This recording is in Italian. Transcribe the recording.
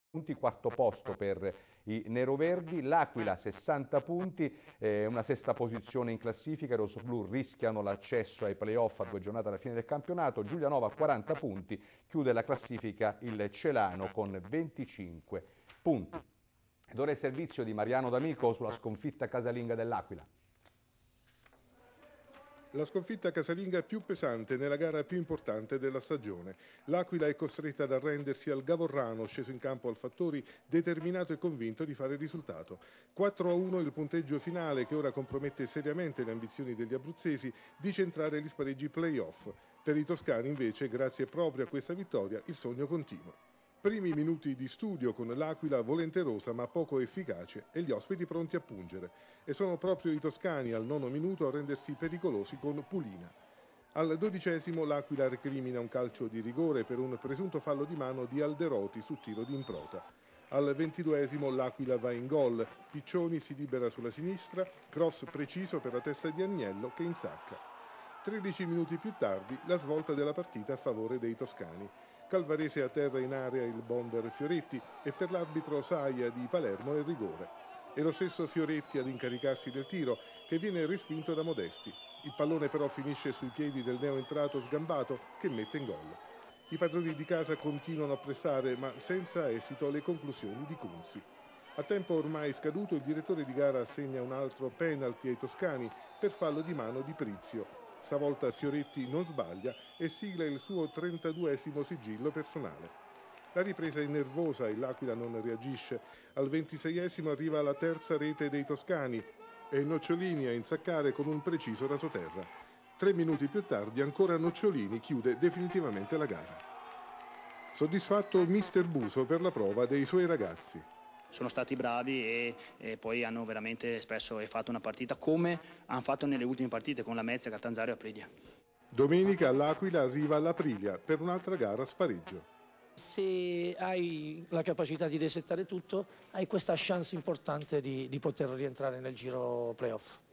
punti, quarto posto per i neroverdi, l'Aquila 60 punti, una sesta posizione in classifica, i rossoblu rischiano l'accesso ai playoff a 2 giornate alla fine del campionato, Giulianova 40 punti, chiude la classifica il Celano con 25 punti. Ed ora il servizio di Mariano D'Amico sulla sconfitta casalinga dell'Aquila. La sconfitta casalinga più pesante nella gara più importante della stagione. L'Aquila è costretta ad arrendersi al Gavorrano, sceso in campo al Fattori, determinato e convinto di fare il risultato. 4-1 il punteggio finale, che ora compromette seriamente le ambizioni degli abruzzesi di centrare gli spareggi play-off. Per i toscani invece, grazie proprio a questa vittoria, il sogno continua. Primi minuti di studio con l'Aquila volenterosa ma poco efficace e gli ospiti pronti a pungere. E sono proprio i toscani al 9° minuto a rendersi pericolosi con Pulina. Al 12° l'Aquila recrimina un calcio di rigore per un presunto fallo di mano di Alderoti su tiro di Improta. Al 22° l'Aquila va in gol, Piccioni si libera sulla sinistra, cross preciso per la testa di Agnello che insacca. 13 minuti più tardi la svolta della partita a favore dei toscani. Calvarese a terra in area il bomber Fioretti e per l'arbitro Saia di Palermo il rigore. È lo stesso Fioretti ad incaricarsi del tiro, che viene respinto da Modesti. Il pallone però finisce sui piedi del neoentrato Sgambato, che mette in gol. I padroni di casa continuano a pressare, ma senza esito le conclusioni di Kunzi. A tempo ormai scaduto il direttore di gara assegna un altro penalty ai toscani per fallo di mano di Prizio. Stavolta Fioretti non sbaglia e sigla il suo 32° sigillo personale. La ripresa è nervosa e l'Aquila non reagisce. Al 26° arriva la terza rete dei toscani e Nocciolini a insaccare con un preciso rasoterra. 3 minuti più tardi ancora Nocciolini chiude definitivamente la gara. Soddisfatto mister Buso per la prova dei suoi ragazzi. Sono stati bravi e poi hanno veramente espresso e fatto una partita come hanno fatto nelle ultime partite con la Mezza, Catanzaro e Aprilia. Domenica all'Aquila arriva l'Aprilia per un'altra gara a spareggio. Se hai la capacità di resettare tutto, hai questa chance importante di poter rientrare nel giro playoff.